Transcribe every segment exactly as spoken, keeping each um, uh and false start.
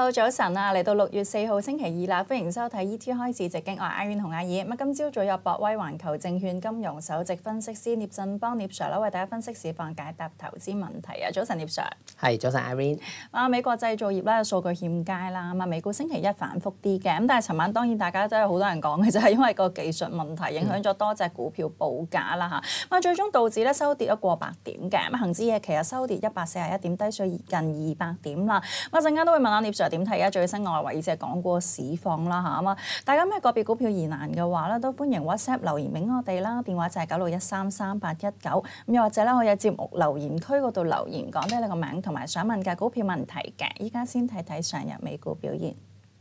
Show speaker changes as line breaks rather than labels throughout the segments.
Hello， 早晨啊！嚟到六月四號星期二啦，歡迎收睇 E T 開市直擊，我係 Irene 同阿爾。咁今朝早有博威環球證券金融首席分析師聶振邦聶 Sir 啦，為大家分析市況、解答投資問題啊！早晨，聶 Sir。
係，早晨 Irene。
啊，美國製造業咧數據欠佳啦，咁啊美股星期一反覆啲嘅，咁但係尋晚當然大家都有好多人講嘅就係因為個技術問題影響咗多隻股票報價啦嚇。咁啊最終導致咧收跌咗過百點嘅，咁恆指夜期啊收跌一百四十一點，低水近二百點啦。咁啊陣間都會問下聶 Sir 點睇而家最新外圍以至係港股市況啦嚇。咁啊大家咩個別股票疑難嘅話咧，都歡迎 WhatsApp 留言俾我哋啦，電話就係九六一三三八一九，咁又或者咧可以喺節目留言區嗰度留言講低你個名同埋想問嘅股票問題嘅。依家先睇睇上日美股表現。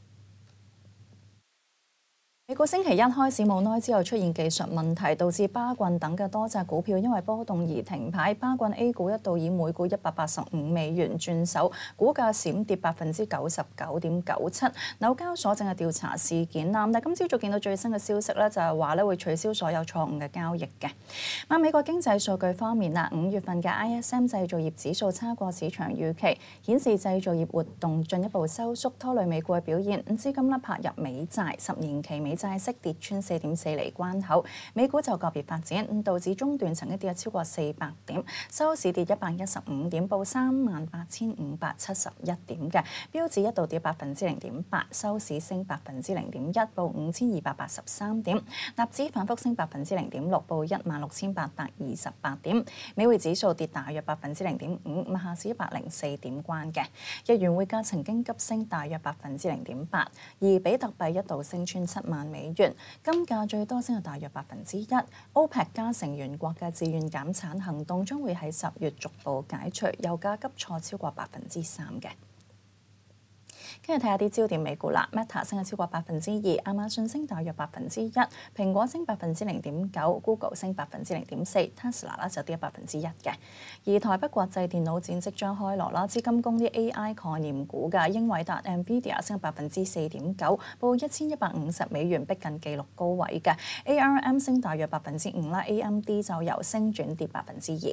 美股星期一開始冇耐之後出現技術問題，導致巴郡等嘅多隻股票因為波動而停牌。巴郡 A 股一度以每股一百八十五美元轉手，股價閃跌百分之九十九點九七。紐交所正係調查事件啦，但今朝早見到最新嘅消息咧，就係話咧會取消所有錯誤嘅交易嘅。咁美國經濟數據方面啦，五月份嘅 I S M 製造業指數差過市場預期，顯示製造業活動進一步收縮，拖累美股嘅表現。咁資金咧拍入美債，十年期美債息跌穿四點四厘關口，美股就個別發展，咁道指中段曾經跌咗超過四百點，收市跌一百一十五點，報三萬八千五百七十一點嘅。標指一度跌百分之零點八，收市升百分之零點一，報五千二百八十三點。納指反覆升百分之零點六，報一萬六千八百二十八點。美匯指數跌大約百分之零點五，咁下市一百零四點關嘅。日元匯價曾經急升大約百分之零點八，而比特幣一度升穿七萬美元。金價最多升咗大約百分之一。OPEC 加成員國嘅自願減產行動將會喺十月逐步解除，油價急挫超過百分之三嘅。跟住睇下啲焦點美股啦 ，Meta 升咗超過百分之二，亞馬遜升大約百分之一，蘋果升百分之零點九 ，Google 升百分之零點四 ，Tesla 啦就跌百分之一嘅。而台北國際電腦展即將開鑼啦，資金攻啲 A I 概念股嘅，英偉達 Nvidia 升百分之四點九，報一千一百五十美元，逼近紀錄高位嘅。A R M 升大約百分之五啦 ，A M D 就由升轉跌百分之二。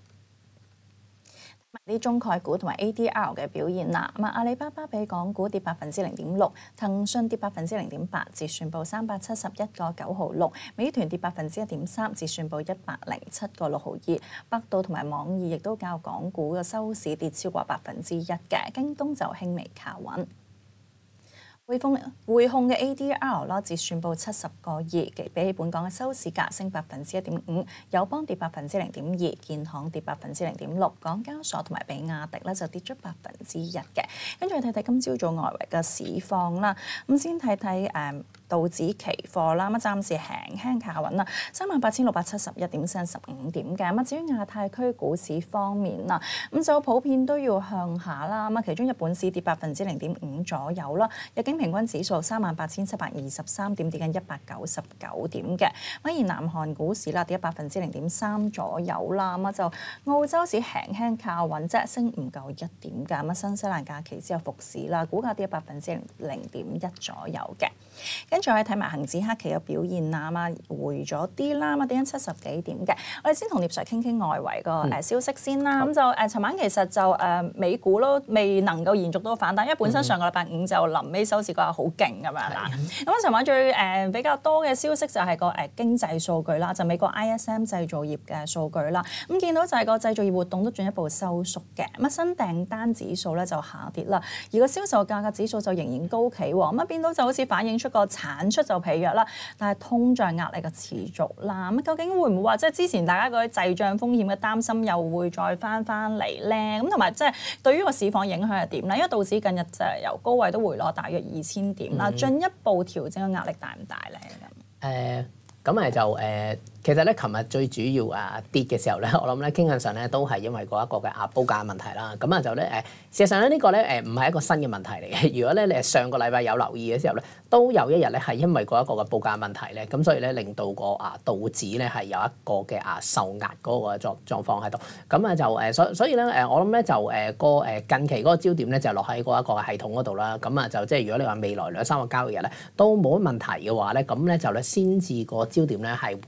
啲中概股同埋 A D R 嘅表現啦，咁啊阿里巴巴比港股跌百分之零點六，騰訊跌百分之零點八，折算報三百七十一個九毫六，美團跌百分之一點三，折算報一百零七個六毫二，百度同埋網易亦都較港股嘅收市跌超過百分之一嘅，京東就輕微靠穩。匯豐匯控嘅 A D R 啦，折算報七十個二，比起本港嘅收市價升百分之一點五。友邦跌百分之零點二，建行跌百分之零點六，港交所同埋比亞迪咧就跌咗百分之一嘅。跟住睇睇今朝早外圍嘅市況啦，咁先睇睇誒道指期貨啦，咁暫時輕輕靠穩啦，三萬八千六百七十一點，升十五點嘅。咁至於亞太區股市方面啦，咁就普遍都要向下啦。咁啊，其中日本市跌百分之零點五左右啦，日經平均指數三萬八千七百二十三點，跌緊一百九十九點嘅。反而南韓股市啦跌咗百分之零點三左右啦，咁啊就澳洲市輕輕靠穩啫，升唔夠一點㗎。咁啊新西蘭假期之後復市啦，股價跌咗百分之零點一左右嘅。跟住我哋睇埋恒指黑期嘅表現啊，嘛回咗啲啦，嘛跌緊七十幾點嘅。我哋先同聶 Sir 傾傾外圍個誒消息先啦。咁、嗯、就誒尋晚其實就誒美股咯未能夠延續到反彈，因為本身上個禮拜五就臨尾收市嗰日好勁咁樣啦。咁啊尋晚最誒比較多嘅消息就係個誒經濟數據啦，就美國 I S M 製造業嘅數據啦。咁見到就係個製造業活動都進一步收縮嘅。咁啊新訂單指數咧就下跌啦，而個銷售價格指數就仍然高企喎。咁啊變到就好似反映出個產出就疲弱啦，但係通脹壓力嘅持續啦。咁究竟會唔會話即係之前大家嗰啲滯脹風險嘅擔心又會再翻翻嚟咧？咁同埋即係對於個市況影響係點咧？因為道指近日就係由高位都回落大約二千點啦，進、嗯、一步調整嘅壓力大唔大咧？咁誒，
咁咪就誒。呃其實咧，琴日最主要啊跌嘅時候咧，我諗咧傾向上咧都係因為嗰一個嘅啊報價問題啦。咁啊就咧誒，事實上咧呢個咧誒唔係一個新嘅問題嚟嘅。如果咧你係上個禮拜有留意嘅時候咧，都有一日咧係因為嗰一個嘅報價問題咧，咁所以咧令到個啊道指咧係有一個嘅啊受壓嗰個狀狀況喺度。咁啊就誒所所以咧誒我諗咧就誒個誒近期嗰個焦點咧就落喺嗰一個系統嗰度啦。咁啊就即係如果你話未來兩三個交易日咧都冇乜問題嘅話咧，咁咧就咧先至個焦點咧係會啊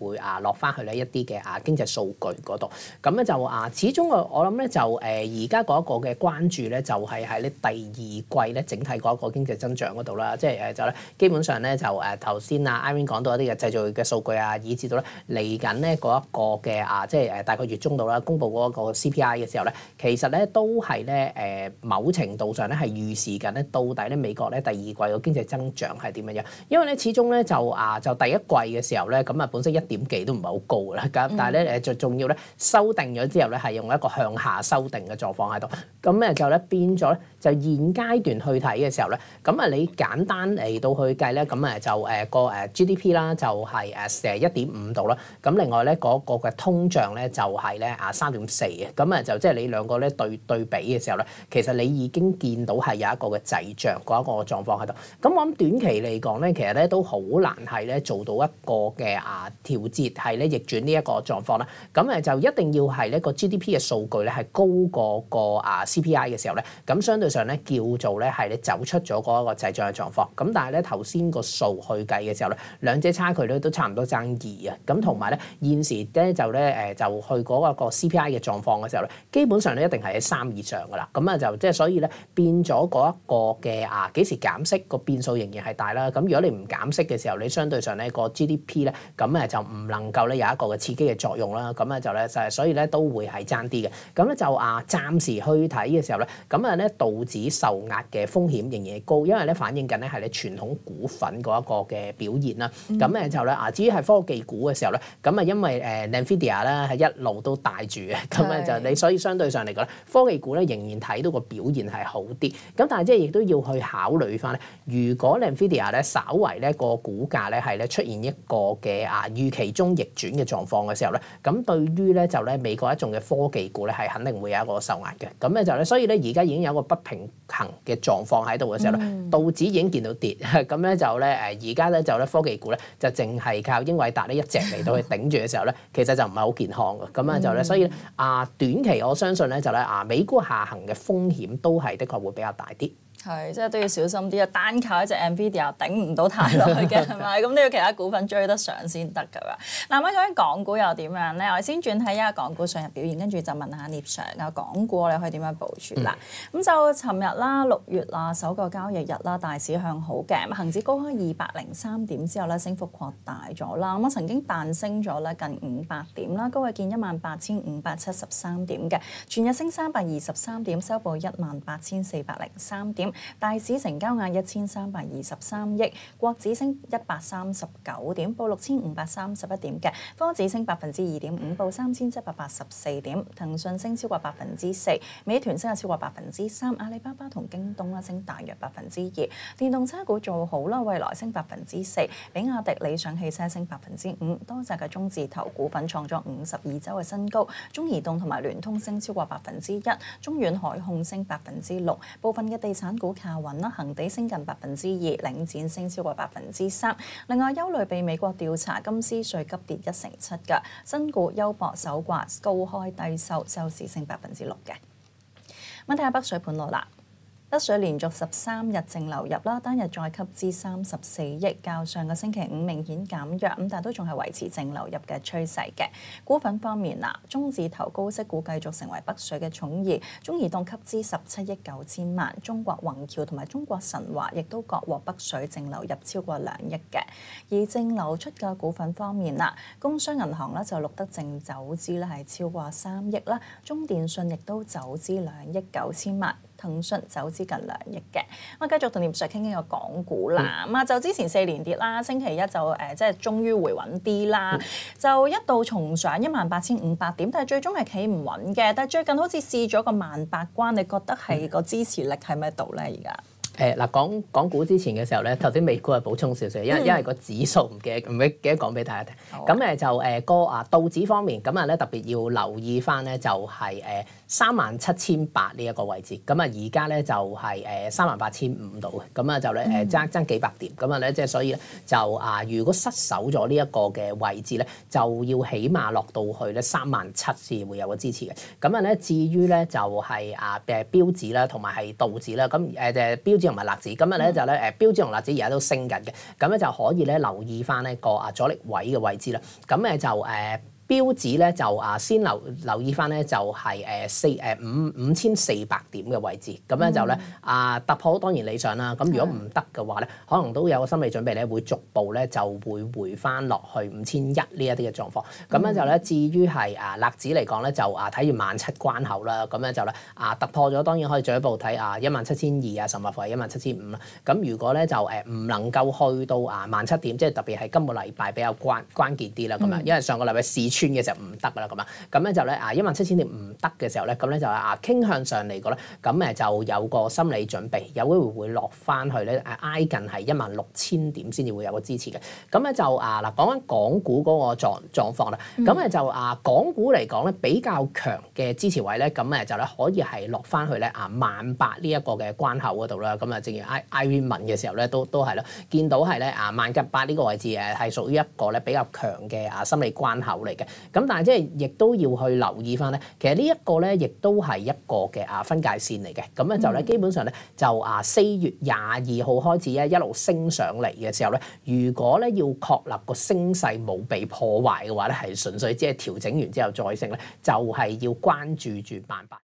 落翻去咧一啲嘅啊經濟數據嗰度。咁咧就啊，始終我我諗咧就誒而家嗰一個嘅關注咧就係喺呢第二季咧整體嗰一個經濟增長嗰度啦，即係誒就咧基本上咧就誒頭先啊 Irene 講到一啲嘅製造業嘅數據啊，以至到咧嚟緊咧嗰一個嘅啊即係誒大概月中度啦，公布嗰個 C P I 嘅時候咧，其實咧都係咧誒某程度上咧係預示緊咧到底咧美國咧第二季個經濟增長係點樣樣，因為咧始終咧就啊就第一季嘅時候咧咁啊本身一點幾都唔係好高㗎啦，咁但係咧誒最重要咧修訂咗之後咧係用一個向下修訂嘅狀況喺度，咁咧就咧變咗咧就現階段去睇嘅時候咧，咁啊你簡單嚟到去計咧，咁啊就誒個誒 G D P 啦就係誒誒一點五度啦，咁另外咧嗰個嘅通脹咧就係咧啊三點四嘅，咁啊就即係你兩個咧對對比嘅時候咧，其實你已經見到係有一個嘅滯脹嗰一個狀況喺度。咁我諗短期嚟講咧，其實咧都好難係咧做到一個嘅啊調節係咧逆轉呢一個狀況啦。咁誒就一定要係呢個 G D P 嘅數據咧係高過個啊 C P I 嘅時候咧，咁相對上咧叫做咧係你走出咗嗰一個滯脹嘅狀況。咁但係咧頭先個數去計嘅時候咧，兩者差距咧都差唔多爭二啊。咁同埋咧現時咧就咧誒就去嗰一個 C P I 嘅狀況嘅時候咧，基本上咧一定係喺三以上噶啦。咁啊就即係所以咧變咗嗰一個嘅啊幾時減息個變數仍然係大啦。咁如果你唔減息嘅時候，你相對上咧個 G D P 咧咁誒就唔能夠咧有一個嘅刺激嘅作用啦。咁啊就咧就係所以咧都會係爭啲嘅。咁咧就啊暫時去睇嘅時候咧，咁啊咧道指受壓嘅風險仍然係高，因為咧反映緊咧係你傳統股份嗰一個嘅表現啦。咁誒、嗯、就咧啊至於係科技股嘅時候咧，咁啊因為誒 Nvidia 咧係一路都帶住嘅，咁咧就你所以相對上嚟講咧，科技股咧仍然睇到個表現係好啲。咁但係即係亦都要去考慮翻咧，如果 Nvidia 咧稍為咧個股價咧係咧出現一個嘅啊預期中逆轉嘅狀況嘅時候咧，咁對於咧就咧美國一眾嘅科技股咧係肯定會有一個受壓嘅。咁咧就咧所以咧而家已經有一個不平衡嘅狀況喺度嘅時候咧，嗯、道指已經見到跌，咁咧就咧誒而家咧就咧科技股咧就淨係靠英偉達呢一隻嚟到去頂住嘅時候咧，其實就唔係好健康嘅。咁啊就咧所以啊短期我相信咧就咧啊美股下行嘅風險都係的確會比較大啲。
係，即係都要小心啲啊！單靠一隻 Nvidia 頂唔到太耐嘅，係咪？咁都要其他股份追得上先得㗎嘛。嗱，咁究竟港股又點樣咧？我哋先轉睇一下港股上日表現，跟住就問下聶 Sir 啊，港股你可以點樣部署啦？咁、嗯、就尋日啦，六月啦，首個交易日啦，大市向好嘅，恆指高開二百零三點之後咧，升幅擴大咗啦。咁啊曾經彈升咗咧近五百點啦，高位見一萬八千五百七十三點嘅，全日升三百二十三點，收報一萬八千四百零三點。大市成交額一千三百二十三億，國指升一百三十九點，報六千五百三十一點嘅，科指升百分之二點五，報三千七百八十四點，騰訊升超過百分之四，美團升咗超過百分之三，阿里巴巴同京東啦升大約百分之二，電動車股做好啦，蔚來升百分之四，比亞迪、理想汽車升百分之五，多隻嘅中字頭股份創咗五十二周嘅新高，中移動同埋聯通升超過百分之一，中遠海控升百分之六，部分嘅地產股靠穩啦，恒地升近百分之二，領展升超過百分之三。另外，憂慮被美國調查，金斯瑞急跌一成七嘅，新股優博手掛高開低收，收市升百分之六嘅。咁睇下北水盤路啦。北水連續十三日淨流入啦，單日再吸資三十四億，較上個星期五明顯減弱，咁但係都仲係維持淨流入嘅趨勢嘅。股份方面嗱，中字頭高息股繼續成為北水嘅寵兒，中移動吸資十七億九千萬，中國宏橋同埋中國神華亦都各獲北水淨流入超過兩億嘅。而淨流出嘅股份方面嗱，工商銀行咧就錄得淨走資咧係超過三億啦，中電信亦都走資兩億九千萬。騰訊走資近兩億嘅，我繼續同聶 Sir 傾傾個港股啦。咁啊、嗯，就之前四連跌啦，星期一就誒即係終於回穩啲啦，嗯、就一度重上一萬八千五百點，但係最終係企唔穩嘅。但係最近好似試咗個萬八關，你覺得係個支持力喺咩度咧？而家？
誒嗱，講講股之前嘅時候咧，頭先美股係補充少少，因為因為個指數唔記得唔記得講俾大家聽。咁誒、嗯、就誒個啊道指方面，咁啊咧特別要留意翻咧，就係誒三萬七千八呢一個位置。咁啊而家咧就係誒三萬八千五度嘅，咁啊就咧誒爭爭幾百點。咁啊咧即係所以咧就啊如果失守咗呢一個嘅位置咧，就要起碼落到去咧三萬七先會有個支持嘅。咁啊咧至於咧就係啊誒標指啦，同埋係道指啦。咁誒誒標指同埋納指，咁啊咧就咧誒標指同納指而家都升緊嘅，咁咧就可以咧留意翻呢個啊阻力位嘅位置啦。咁誒就誒。呃標指咧就啊先留留意翻咧就係誒四誒五五千四百點嘅位置，咁咧就咧啊突破當然理想啦。咁如果唔得嘅話咧，可能都有個心理準備咧，會逐步咧就會回翻落去五千一呢一啲嘅狀況。咁咧就咧至於係啊納指嚟講咧，就啊睇住萬七關口啦。咁咧就咧啊突破咗，當然可以進一步睇啊一萬七千二啊，甚至乎係一萬七千五啦。咁如果咧就誒唔能夠去到啊萬七點，即係特別係今個禮拜比較關關鍵啲啦。咁啊，因為上個禮拜試穿嘅時候唔得啦，咁啊，咁咧就咧啊一萬七千點唔得嘅時候咧，咁咧就啊傾向上嚟講咧，咁誒就有個心理準備，有機會會落翻去咧誒挨近係一萬六千點先至會有個支持嘅。咁咧就啊嗱講緊港股嗰個狀狀況啦，咁誒就啊港股嚟講咧比較強嘅支持位咧，咁誒就咧可以係落翻去咧啊萬八呢一個嘅關口嗰度啦。咁啊，正如 I Ivy 問嘅時候咧，都都係啦，見到係咧啊萬九八呢個位置誒係屬於一個咧比較強嘅啊心理關口嚟嘅。咁但係即係亦都要去留意翻咧，其實呢一個咧亦都係一個嘅啊分界線嚟嘅。咁咧就咧基本上咧就啊四月廿二號開始咧一路升上嚟嘅時候咧，如果咧要確立個升勢冇被破壞嘅話咧，係純粹即係調整完之後再升咧，就係要關注住萬八。